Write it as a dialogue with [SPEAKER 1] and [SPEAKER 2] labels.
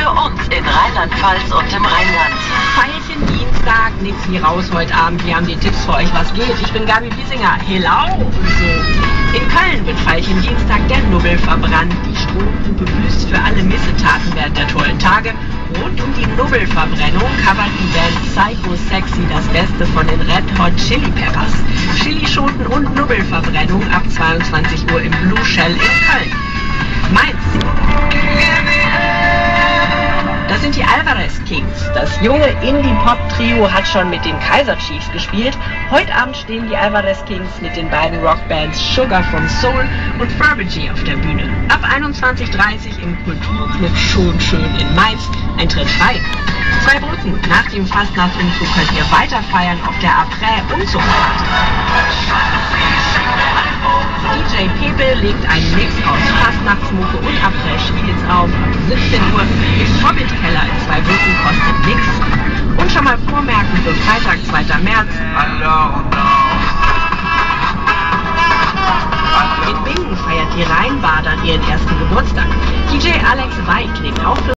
[SPEAKER 1] für uns in Rheinland-Pfalz und im Rheinland.
[SPEAKER 2] Veilchen Dienstag, nix wie raus heute Abend. Wir haben die Tipps für euch, was geht. Ich bin Gabi Wiesinger. Hello und so. In Köln wird Veilchen Dienstag der Nubbel verbrannt. Die Strohpuppe büßt für alle Missetaten während der tollen Tage. Rund um die Nubbelverbrennung covert die Band Psycho Sexy das Beste von den Red Hot Chili Peppers. Chilischoten und Nubbelverbrennung ab 22 Uhr im Blue Shell in Köln. Mainz. Das sind die Alvarez Kings. Das junge Indie-Pop-Trio hat schon mit den Kaiser Chiefs gespielt. Heute Abend stehen die Alvarez Kings mit den beiden Rockbands Sugar from Soul und Fergie auf der Bühne. Ab 21:30 Uhr im Kulturclub Schon Schön in Mainz. Eintritt frei. 2 Brücken. Nach dem Fastnachtsumzug könnt ihr weiter feiern auf der Après-Umzugfahrt. DJ Pepe legt einen Mix aus Fastnachtsmucke und Après-Spiels auf. Ab 17 Uhr im Hobbit-Keller in 2 Brücken kostet nix. Und schon mal vormerken für Freitag, 2. März. In Bingen feiert die Rheinbader ihren ersten Geburtstag. DJ Alex Weig legt auch für